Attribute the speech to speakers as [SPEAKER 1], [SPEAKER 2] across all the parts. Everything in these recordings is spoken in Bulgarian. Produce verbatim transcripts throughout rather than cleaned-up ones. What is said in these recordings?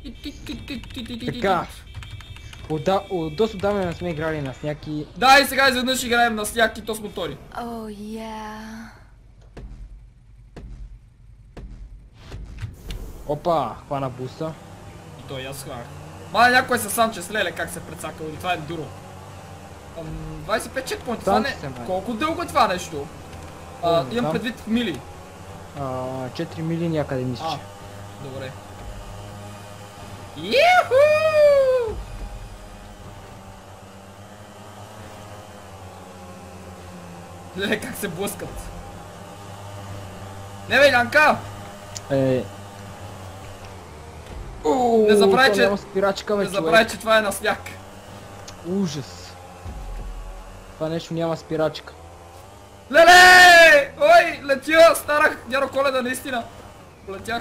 [SPEAKER 1] Така. От доста отдавна не сме играли на сняг и...
[SPEAKER 2] Да, и сега изведнъж играем на сняг и то с мотори.
[SPEAKER 3] Oh, yeah.
[SPEAKER 1] Опа, хвана буса.
[SPEAKER 2] И той аз хванах. Май някой се Санчес, леле как се прецакал, и това е дуро. двайсет и пет чекпоинта, това не... Колко дълго е това нещо? А, имам предвид в мили.
[SPEAKER 1] А, четири мили някъде мисля.
[SPEAKER 2] А, добре. Иху! Леле как се блъскат. Не бе, Янка!
[SPEAKER 1] Е...
[SPEAKER 2] Не забравяй, че...
[SPEAKER 1] спирачка, бе,
[SPEAKER 2] не забравяй, че това е на сняг.
[SPEAKER 1] Ужас. Това нещо няма спирачка.
[SPEAKER 2] Леле! Ой, летя! Старах Дядо Коледа, наистина. Полетях.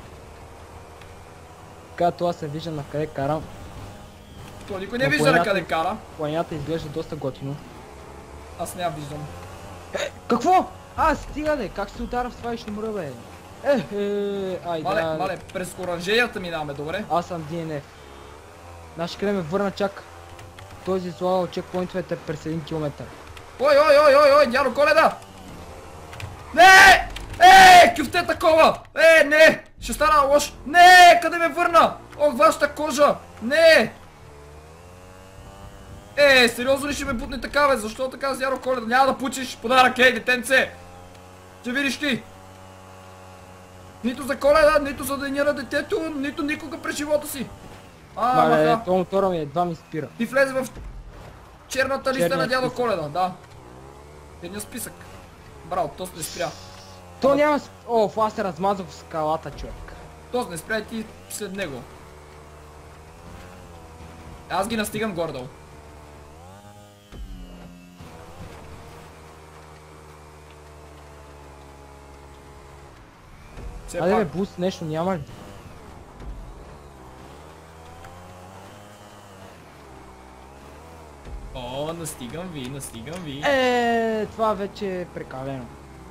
[SPEAKER 1] Като аз се виждам на къде карам.
[SPEAKER 2] То никой не вижда на къде кара.
[SPEAKER 1] Планината изглежда доста готино.
[SPEAKER 2] Аз не я виждам.
[SPEAKER 1] Е, какво? А, стига де, как се удара в това и ще мра, бе? Е, е, айде.
[SPEAKER 2] Мале, мале, през оранжерията минаваме, добре?
[SPEAKER 1] Аз съм Ди Ен Еф. Значи къде ме върна чак. Този излагал чекпоинтовете през един километър.
[SPEAKER 2] Ой, ой, ой, ой, ой, Дядо Коледа! Не! Е, кюфте такова! Е, не! Ще стана лош! Не! Къде ме върна? Ох, вашата кожа! Не! Е, сериозно ли ще ме бутне така, бе? Защо така с Дядо Коледа? Няма да пучиш подарък, ей, детенце! Ще видиш ти! Нито за Коледа, нито за деня на детето, нито никога през живота си! А,
[SPEAKER 1] маха. Това мотора ми едва ми спира.
[SPEAKER 2] Ти влезе в черната листа
[SPEAKER 1] Черния
[SPEAKER 2] на Дядо
[SPEAKER 1] списък.
[SPEAKER 2] Коледа, да. Едния списък. Браво, то не спря.
[SPEAKER 1] То няма... О, аз се размазах в скалата, човек.
[SPEAKER 2] То не спря и ти след него. Аз ги настигам горе-долу.
[SPEAKER 1] Айде бе, буст, нещо няма ли?
[SPEAKER 2] О, настигам ви, настигам ви.
[SPEAKER 1] Е, това вече е прекалено.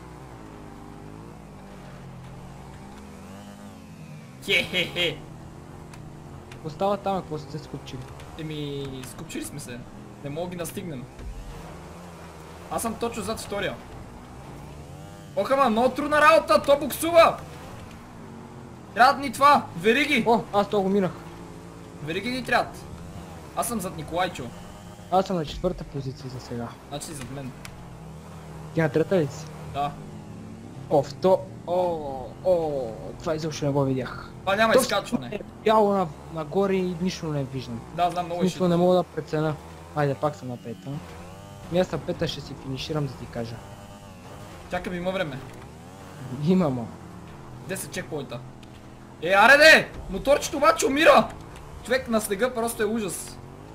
[SPEAKER 2] Хе-хе-хе.
[SPEAKER 1] Остава там, какво сте се скупчили?
[SPEAKER 2] Еми, скупчили сме се. Не мога ги настигнем. Аз съм точно зад втория. Ох, ама, много трудна работа, то буксува! Трябват ни това, вериги!
[SPEAKER 1] О, аз то го минах.
[SPEAKER 2] Вериги ни трябват. Аз съм зад Николайчо.
[SPEAKER 1] Аз съм на четвърта позиция за сега.
[SPEAKER 2] Значи си зад мен.
[SPEAKER 1] Ти на трета ли си?
[SPEAKER 2] Да.
[SPEAKER 1] О, в то... О, о, това изобщо не го видях.
[SPEAKER 2] Това няма
[SPEAKER 1] То
[SPEAKER 2] изкачване.
[SPEAKER 1] е бяло на, нагоре и нищо не виждам.
[SPEAKER 2] Да, знам, много е
[SPEAKER 1] Нищо
[SPEAKER 2] шит.
[SPEAKER 1] не мога да преценя. Айде, пак съм на пета. Ми аз на пета ще си финиширам, да ти кажа.
[SPEAKER 2] Чакай, има време.
[SPEAKER 1] Имам, а.
[SPEAKER 2] десет чекпоинта. Е, аре де! Моторчето обаче умира! Човек на снега просто е ужас.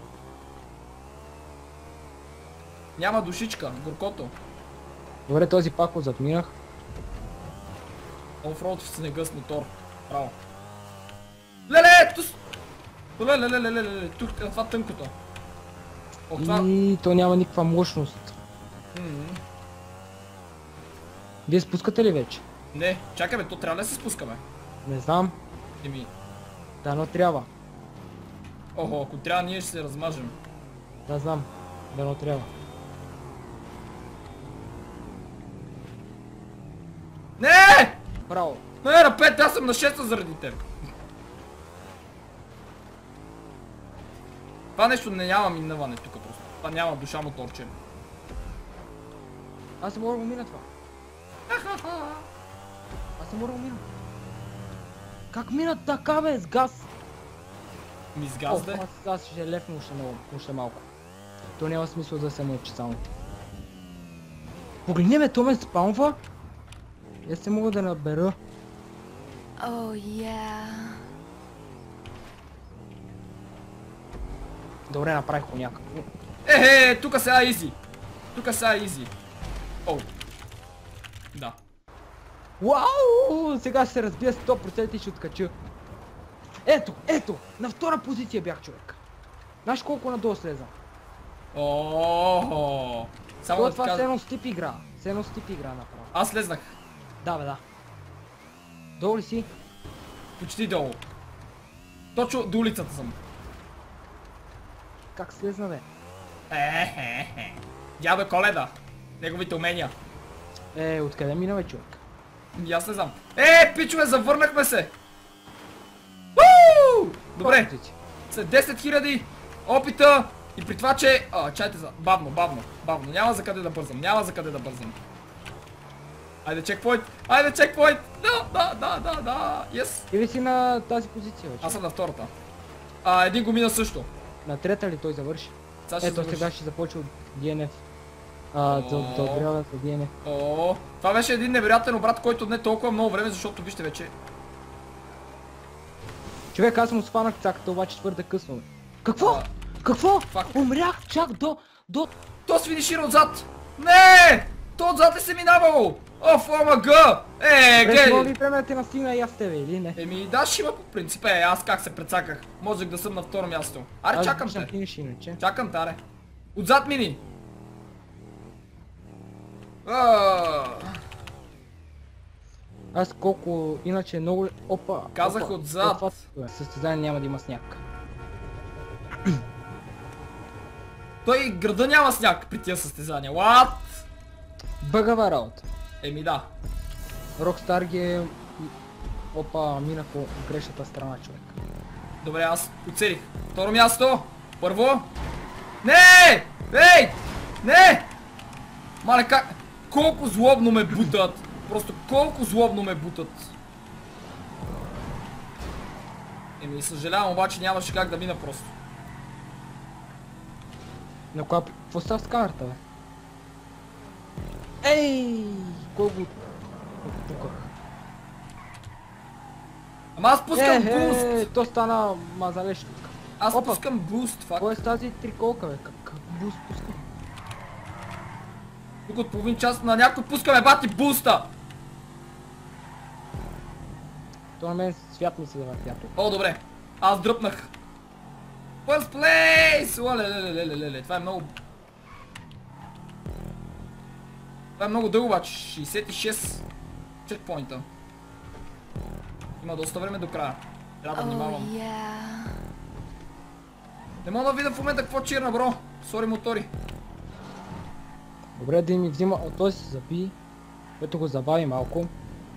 [SPEAKER 2] Няма душичка, горкото.
[SPEAKER 1] Добре, този пак го задминах.
[SPEAKER 2] Офроуд в снега с мотор. Право. Леле! Тус! Леле, леле, леле, леле, тук е това тънкото. О, това...
[SPEAKER 1] И то няма никаква мощност.
[SPEAKER 2] М-м.
[SPEAKER 1] Вие спускате ли вече?
[SPEAKER 2] Не, чакай бе, то трябва ли да се спускаме?
[SPEAKER 1] Не знам.
[SPEAKER 2] Еми,
[SPEAKER 1] Да, но трябва.
[SPEAKER 2] охо, ако трябва ние ще се размажем.
[SPEAKER 1] Да, знам. Да, но трябва.
[SPEAKER 2] Не!
[SPEAKER 1] Браво.
[SPEAKER 2] Не, на пет, аз съм на шеста заради теб. Това нещо не няма минаване тук просто. Това няма душа моторче.
[SPEAKER 1] Аз съм мога да го мина това. Аз съм мога да го мина. Как мина така, бе, с газ?
[SPEAKER 2] Ми с
[SPEAKER 1] О,
[SPEAKER 2] газ да.
[SPEAKER 1] аз, аз ще лепна още много, още малко. То няма смисъл да се мъчи само. Погледни ме, то ме спамва. Я се мога да набера.
[SPEAKER 3] Oh, yeah.
[SPEAKER 1] Добре, направих го някакво.
[SPEAKER 2] Ехе, тука сега изи. Тука сега изи. О. Да.
[SPEAKER 1] Уау! Сега ще се разбия сто процента и ще откача. Ето, ето! На втора позиция бях, човек. Знаеш колко надолу слезам?
[SPEAKER 2] Охо. Само
[SPEAKER 1] Това
[SPEAKER 2] да
[SPEAKER 1] това
[SPEAKER 2] ти
[SPEAKER 1] е
[SPEAKER 2] кажа.
[SPEAKER 1] едно с тип игра. С едно с тип игра направо.
[SPEAKER 2] Аз слезнах.
[SPEAKER 1] Да, бе, да. Долу ли си?
[SPEAKER 2] Почти долу. Точно до улицата съм.
[SPEAKER 1] Как слезна, бе?
[SPEAKER 2] Е-хе-хе. Дядо Коледа. Неговите умения.
[SPEAKER 1] Е, откъде мина, бе, човек?
[SPEAKER 2] И аз не знам. Е, пичове, завърнахме се! Уу! Добре, след десет хиляди опита и при това, че... А, чайте за... Бавно, бавно, бавно. Няма за къде да бързам, няма за къде да бързам. Айде, чекпойнт! Айде, чекпойнт! Да, да, да, да, да, yes!
[SPEAKER 1] Ти ли си на тази позиция, бе?
[SPEAKER 2] Аз съм на втората. А, един го мина също.
[SPEAKER 1] На трета ли той завърши?
[SPEAKER 2] Сега ще
[SPEAKER 1] Ето
[SPEAKER 2] завърши.
[SPEAKER 1] сега ще започва от ди ен еф. А, да отбрява за ди ен еф.
[SPEAKER 2] О, това беше един невероятен обрат, който не толкова много време, защото вижте вече.
[SPEAKER 1] Човек, аз му схванах цаката, обаче твърде късно, бе. Какво?
[SPEAKER 2] А,
[SPEAKER 1] Какво?
[SPEAKER 2] фак.
[SPEAKER 1] Умрях чак до... до...
[SPEAKER 2] То с финишира отзад! Не! То отзад е се минавало! Оф, омаг! Е,
[SPEAKER 1] През мога
[SPEAKER 2] гледай!
[SPEAKER 1] ли време да те настигна и аз тебе, или не?
[SPEAKER 2] Еми да, ще има по принцип. Е, аз как се прецаках. Можех да съм на второ място. Аре,
[SPEAKER 1] Аз
[SPEAKER 2] чакам
[SPEAKER 1] виждам
[SPEAKER 2] те.
[SPEAKER 1] финиш иначе.
[SPEAKER 2] Чакам те, аре. Отзад мини! А,
[SPEAKER 1] Аз колко иначе много... Опа!
[SPEAKER 2] Казах
[SPEAKER 1] опа,
[SPEAKER 2] отзад.
[SPEAKER 1] това състезание няма да има сняг.
[SPEAKER 2] Той града няма сняг при тия състезания. What?
[SPEAKER 1] Бъгава работа.
[SPEAKER 2] Еми да.
[SPEAKER 1] Rockstar ги е... Опа, мина по грешната страна, човек.
[SPEAKER 2] Добре, аз оцелих. Второ място. Първо. Не! Ей! Не! Мале, как... Колко злобно ме бутат. Просто колко злобно ме бутат. Еми, съжалявам, обаче нямаше как да мина просто.
[SPEAKER 1] На коя... Какво става с камерата, бе? Ей! Кой го... Отпуках.
[SPEAKER 2] Ама аз пускам
[SPEAKER 1] Е,
[SPEAKER 2] буст!
[SPEAKER 1] е, то стана мазалеш тук.
[SPEAKER 2] Аз
[SPEAKER 1] Опа.
[SPEAKER 2] пускам буст, факт.
[SPEAKER 1] Кой е с тази триколка, бе? Как, как буст пуска?
[SPEAKER 2] Тук от половин час на някой пускаме бати буста!
[SPEAKER 1] То на мен свят ми се завъртя тук.
[SPEAKER 2] О, добре. Аз дръпнах. First place! О, ле, ле, ле, ле, ле, ле. Това е много... Това е много дълго, обаче. шейсет и шест чекпоинта. Има доста време до края. Трябва да
[SPEAKER 3] Oh,
[SPEAKER 2] внимавам.
[SPEAKER 3] yeah.
[SPEAKER 2] Не мога да видя в момента какво чирна, бро. Сори, мотори.
[SPEAKER 1] Добре, да ми взима... О, той се заби. Ето го забави малко.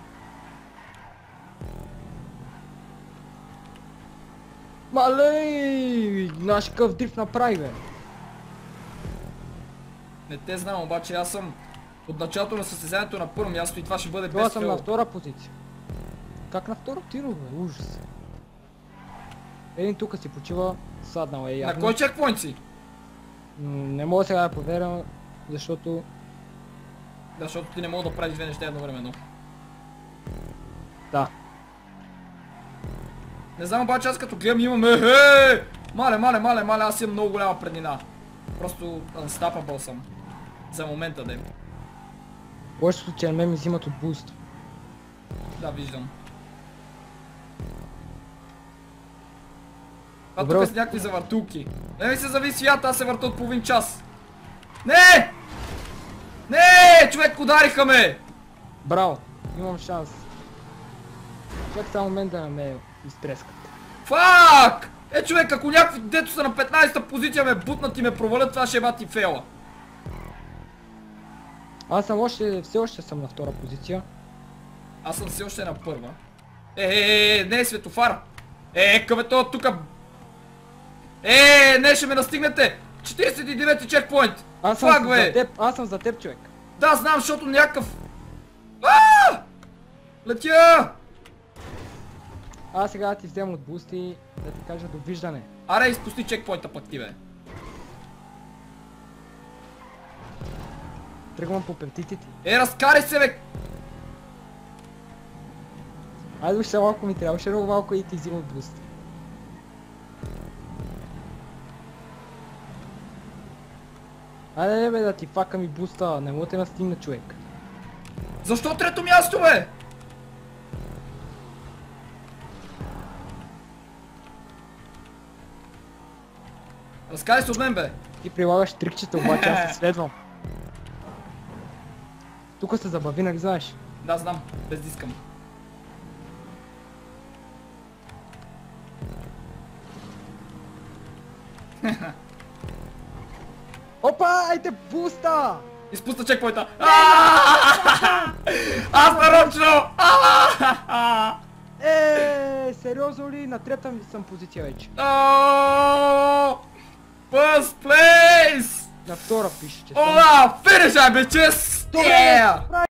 [SPEAKER 1] Малей! Знаеш какъв дрифт направи, бе?
[SPEAKER 2] Не те знам, обаче аз съм от началото на състезанието на първо място и това ще бъде
[SPEAKER 1] Това
[SPEAKER 2] без
[SPEAKER 1] съм
[SPEAKER 2] фейл.
[SPEAKER 1] на втора позиция. Как на втора тиро, бе? Ужас. Един тук си почива, саднал е явно.
[SPEAKER 2] На кой чекпоинт си?
[SPEAKER 1] М, Не мога сега да проверя, защото...
[SPEAKER 2] Да, защото ти не мога да правиш две неща едновременно.
[SPEAKER 1] Да.
[SPEAKER 2] Не знам, обаче аз като гледам имаме... Хе! Мале, мале, мале, мале, аз имам много голяма преднина. Просто unstoppable съм. За момента, да.
[SPEAKER 1] Лошото, че на мен ми взимат от буст.
[SPEAKER 2] Да, виждам. Това
[SPEAKER 1] Добре,
[SPEAKER 2] тук
[SPEAKER 1] от-
[SPEAKER 2] са някакви завъртулки. Не ми се зави свята, аз се върта от половин час. Не! Не! Човек, удариха ме!
[SPEAKER 1] Браво! Имам шанс. Чак само мен да не ме изтрескат.
[SPEAKER 2] Фак! Е, човек, ако някакви дето са на петнайсета позиция ме бутнат и ме провалят, това ще е бати фейла.
[SPEAKER 1] Аз съм още, все още съм на втора позиция.
[SPEAKER 2] Аз съм все още на първа. Е, е, е, не е светофар. Е, къвето от тука. Е, не ще ме настигнете. четирийсет и девети чекпоинт.
[SPEAKER 1] Аз съм
[SPEAKER 2] Фак,
[SPEAKER 1] за
[SPEAKER 2] бе.
[SPEAKER 1] теб, аз съм за теб, човек.
[SPEAKER 2] Да, знам, защото някакъв... Ааа! Летя!
[SPEAKER 1] Аз сега да ти взема от буст и да ти кажа довиждане.
[SPEAKER 2] Аре, изпусти чекпоинта пък ти, бе.
[SPEAKER 1] Тръгвам по певтите ти.
[SPEAKER 2] Е, разкари се, бе.
[SPEAKER 1] Айде още малко ми трябва, още много малко и ти взима от буст. Айде бе да ти фака ми буста, не мога да те настигна, човек.
[SPEAKER 2] Защо трето място, бе? Разкари се от мен, бе.
[SPEAKER 1] Ти прилагаш трикчета, обаче аз се следвам. Тук се забави, нали знаеш?
[SPEAKER 2] Да, знам. Без дискам.
[SPEAKER 1] Опа, айде буста!
[SPEAKER 2] Изпусна чекпойнта. Аааа! Аз нарочно! Аааа!
[SPEAKER 1] Е, сериозно ли? На трета съм позиция вече.
[SPEAKER 2] Аааа! First place!
[SPEAKER 1] На втора пише, че
[SPEAKER 2] Ола! Finish, I bitches!
[SPEAKER 1] Добре,
[SPEAKER 2] Yeah!
[SPEAKER 1] прави